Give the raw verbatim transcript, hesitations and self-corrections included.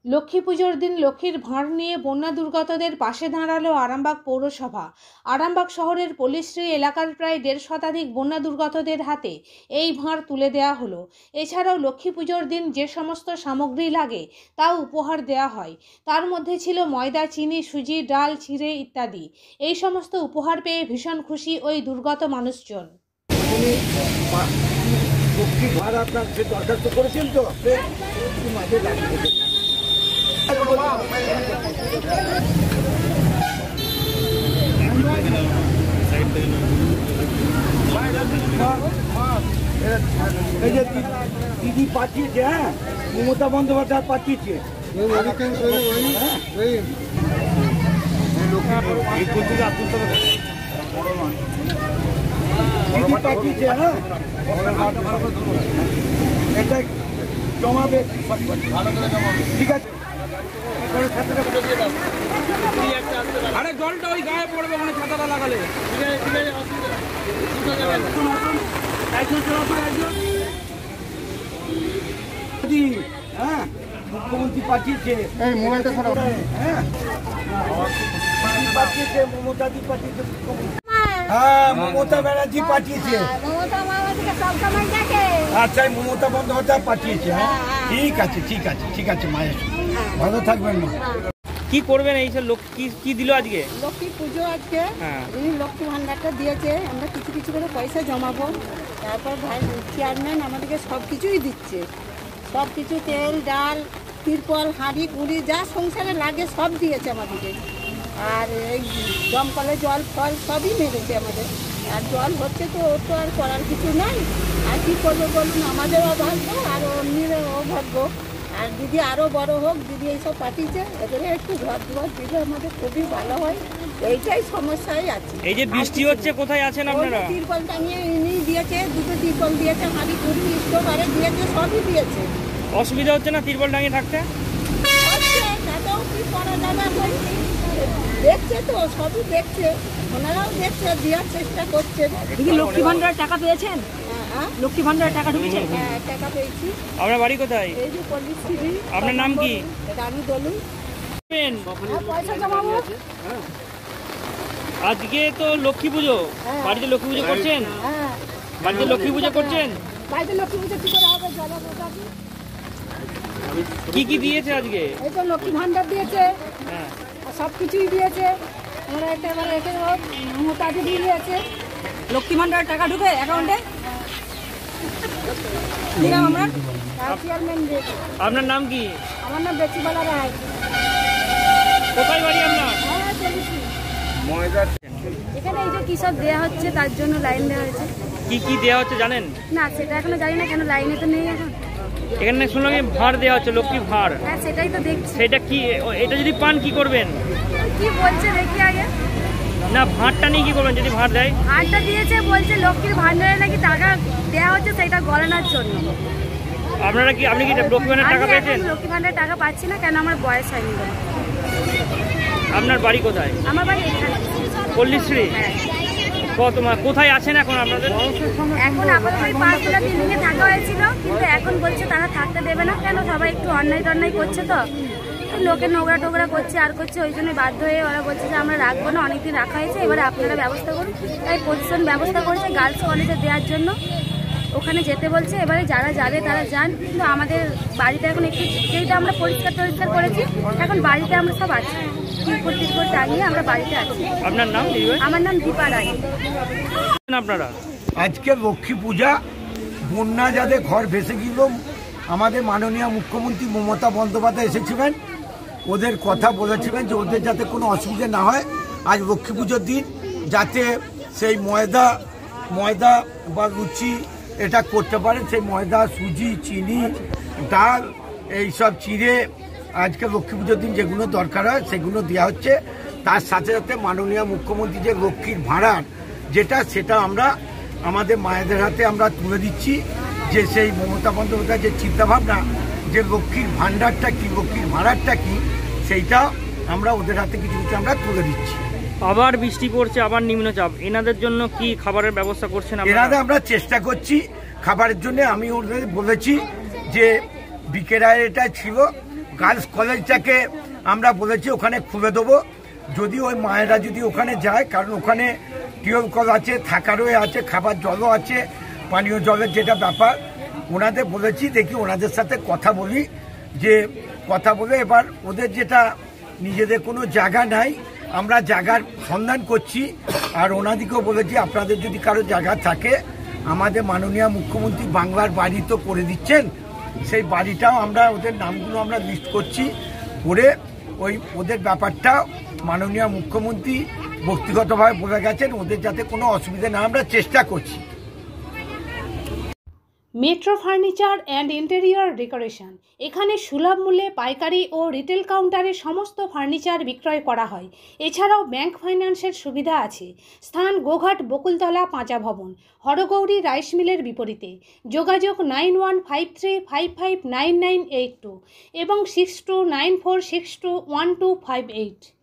লক্ষ্মী পুজোর দিন লক্ষ্মীর ভাঁড় নিয়ে বন্যা দুর্গতদের পাশে দাঁড়ালো আরামবাগ পৌরসভা। আরামবাগ শহরের পল্লীশ্রী এলাকার প্রায় দেড় শতাধিক বন্যা দুর্গতদের হাতে এই ভাঁড় তুলে দেওয়া হলো। এছাড়াও লক্ষ্মী পুজোর দিন যে সমস্ত সামগ্রী লাগে তা উপহার দেওয়া হয়। তার মধ্যে ছিল ময়দা, চিনি, সুজি, ডাল, চিড়ে ইত্যাদি। এই সমস্ত উপহার পেয়ে ভীষণ খুশি ওই দুর্গত মানুষজন। লক্ষ্মী ভাঁড় আপনার যে দরখাস্ত করেছেন তো মাঝে লাগিয়ে এই যে দিদি পাঠিয়েছে, হ্যাঁ মমতা বন্দ্যোপাধ্যায় পাঠিয়েছে, দিদি পাঠিয়েছে, হ্যাঁ এটা জমাবে, ঠিক আছে। আরে জলটা ওই গায়ে পড়বে, ওখানে ছাতাটা লাগালে। হ্যাঁ মুখ্যমন্ত্রী পাঠিয়েছে, হ্যাঁ পাঠিয়েছে, মমতাদি পাঠিয়েছে, হ্যাঁ মমতা ব্যানার্জি পাঠিয়েছে, আচ্ছা মমতা বন্দ্যোপাধ্যায় পাঠিয়েছে। হ্যাঁ ঠিক আছে ঠিক আছে ঠিক আছে, মায়ের ভালো থাকবেন মা। কি করবেন এই সব লোক কি কি দিল আজকে? লক্ষ্মী পুজো আজকে, উনি লক্ষ্মী ভান্ডারটা দিয়েছে, আমরা কিছু কিছু করে পয়সা জমাবো। তারপর ভাই চেয়ারম্যান আমাদেরকে সব কিছুই দিচ্ছে, সব কিছু তেল ডাল তিরপল হাঁড়ি কুড়ি যা সংসারে লাগে সব দিয়েছে আমাদেরকে। আর এই দমকলে জল ফল সবই মেরেছে আমাদের। আর জল হচ্ছে তো ওর তো আর করার কিছু নাই, আর কী করবো বলুন, আমাদেরও ভাগ্য আর অন্যেরও ভাগ্য। আর দিদি আরও বড় হোক, দিদি এইসব পাঠিয়েছে, এবারে একটু ঘর দুয়ার দিলে আমাদের খুবই ভালো হয়, এইটাই সমস্যাই আছে। এই যে বৃষ্টি হচ্ছে, কোথায় আছেন আপনারা? তিরপল টাঙিয়ে ইনি দিয়েছে, দুটো তিরপল দিয়েছে, হাঁড়ি কুড়ি স্টোভ আরে দিয়েছে, সবই দিয়েছে। অসুবিধা হচ্ছে না তিরপল টাঙিয়ে থাকতে? হচ্ছে, তাতেও কি করা যাবে, দেখছে তো সবই দেখছে, ওনারাও দেখছে, দেওয়ার চেষ্টা করছে। দিদি লক্ষ্মী ভান্ডারের টাকা পেয়েছেন? লক্ষ্মী ভান্ডারের টাকা ঢুকেছে? হ্যাঁ টাকা পেয়েছি। আপনার বাড়ি কোথায়? এই যে পল্লীশ্রী। আপনার নাম কি? রানী দলু। পয়সা জমাবো। আজকে তো লক্ষ্মী পুজো, বাড়িতে লক্ষ্মী পুজো করছেন? হ্যাঁ বাড়িতে লক্ষ্মী পুজো করছেন? বাড়িতে লক্ষ্মী পুজো কি করে হবে? জল কি কি দিয়েছে আজকে? এই তো লক্ষ্মী ভান্ডার দিয়েছে, হ্যাঁ সব কিছুই দিয়েছে। আমরা একেবারে একে মমতা দিদি দিয়েছে। লক্ষ্মী ভান্ডারের টাকা ঢুকে অ্যাকাউন্টে? আমরা চেয়ারম্যান দিয়েছে। আপনার নাম কি? আমার নাম বেচিবালা রায়। কোথায় বাড়ি আপনার? হ্যাঁ চলেছি। এখানে এই যে কিসব দেওয়া হচ্ছে তার জন্য লাইন দেওয়া হয়েছে। কি কি দেওয়া হচ্ছে জানেন? না সেটা এখনো জানি না, কেন লাইনে তো নেই এখন। এখানে শুনলাম ভাঁড় দেওয়া হচ্ছে, লক্ষ্মী ভাঁড়। হ্যাঁ সেটাই তো দেখছি। সেটা কি, এটা যদি পান কি করবেন? কি বলছে দেখি আগে। না ভাঁড়টা নিয়ে কি করবেন যদি ভাঁড় দেয়? ভাঁড়টা দিয়েছে, বলছে লক্ষ্মীর ভান্ডারে নাকি টাকা দেওয়া হচ্ছে, সেটা গলানোর জন্য। আপনারা কি, আপনি কি লক্ষ্মী ভান্ডারের টাকা পেয়েছেন? লক্ষ্মী ভান্ডারের টাকা পাচ্ছি না, কেন আমার বয়স হয়নি। আপনার বাড়ি কোথায়? আমার বাড়ি এখানে পল্লীশ্রী। কত কোথায় আছেন এখন আপনাদের? এখন আপাতত ওই পাঁচতলা বিল্ডিং এ থাকা হয়েছিল, কিন্তু এখন বলছে তারা থাকতে দেবে না। কেন, সবাই একটু অন্যায় টন্যায় করছে, তো লোকে নোংরা টোংরা করছে আর করছে, ওই জন্য বাধ্য হয়ে ওরা বলছে যে আমরা রাখবো না, অনেকদিন রাখা হয়েছে, এবারে আপনারা ব্যবস্থা করুন। তাই পজিশন ব্যবস্থা করেছে গার্লস কলেজে দেওয়ার জন্য, ওখানে যেতে বলছে। এবারে যারা যাবে তারা যান, কিন্তু আমাদের বাড়িতে এখন একটু, যেহেতু আমরা পরিষ্কার টরিষ্কার করেছি, এখন বাড়িতে আমরা সব আছি, তিরপল টিরপল টাঙিয়ে আমরা বাড়িতে আছি। আপনার নাম? আমার নাম দীপা রায়। আপনারা আজকে লক্ষ্মী পূজা, বন্যা যাদের ঘর ভেসে গেল, আমাদের মাননীয় মুখ্যমন্ত্রী মমতা বন্দ্যোপাধ্যায় এসেছিলেন, ওদের কথা বলেছিলেন যে ওদের যাতে কোনো অসুবিধা না হয়। আজ লক্ষ্মী পুজোর দিন যাতে সেই ময়দা ময়দা বা লুচি এটা করতে পারে, সেই ময়দা, সুজি, চিনি, ডাল, এইসব চিড়ে আজকে লক্ষ্মী পুজোর দিন যেগুলো দরকার হয় সেগুলো দেওয়া হচ্ছে। তার সাথে সাথে মাননীয় মুখ্যমন্ত্রী যে লক্ষ্মীর ভাঁড়ার যেটা, সেটা আমরা আমাদের মায়েদের হাতে আমরা তুলে দিচ্ছি। যে সেই মমতা বন্দ্যোপাধ্যায়ের যে চিন্তাভাবনা, যে লক্ষ্মীর ভাণ্ডারটা কি, লক্ষ্মীর ভাঁড়ারটা কি, সেইটা আমরা ওদের হাতে কিছু কিছু আমরা তুলে দিচ্ছি। আবার বৃষ্টি পড়ছে, আবার নিম্নচাপ, এনাদের জন্য কি খাবারের ব্যবস্থা করছেন? এনাদের আমরা চেষ্টা করছি খাবারের জন্য। আমি ওদের বলেছি যে বিকেরায় এটা ছিল, গার্লস কলেজটাকে আমরা বলেছি ওখানে খুলে দেবো, যদি ওই মায়েরা যদি ওখানে যায়, কারণ ওখানে টিউব কল আছে, থাকারও আছে, খাবার জলও আছে, পানীয় জলের যেটা ব্যাপার ওনাদের বলেছি, দেখি ওনাদের সাথে কথা বলি, যে কথা বলে এবার ওদের যেটা নিজেদের কোনো জায়গা নাই, আমরা জায়গার সন্ধান করছি। আর ওনাদিকেও বলেছি আপনাদের যদি কারো জায়গা থাকে, আমাদের মাননীয় মুখ্যমন্ত্রী বাংলার বাড়ি তো করে দিচ্ছেন, সেই বাড়িটাও আমরা ওদের নামগুলো আমরা লিস্ট করছি, করে ওই ওদের ব্যাপারটা মাননীয় মুখ্যমন্ত্রী ব্যক্তিগতভাবে বলে গেছেন, ওদের যাতে কোনো অসুবিধা না, আমরা চেষ্টা করছি। Metro furniture and interior decoration, এখানে সুলভ মূল্যে পাইকারি ও রিটেল কাউন্টারে সমস্ত ফার্নিচার বিক্রয় করা হয়। এছাড়াও ব্যাংক ফাইন্যান্সের সুবিধা আছে। স্থান গোঘাট বকুলতলা পাঁচা ভবন, হরগৌরী রাইস মিলের বিপরীতে। যোগাযোগ nine one five three five five nine nine eight two এবং six two nine four six two one two five eight.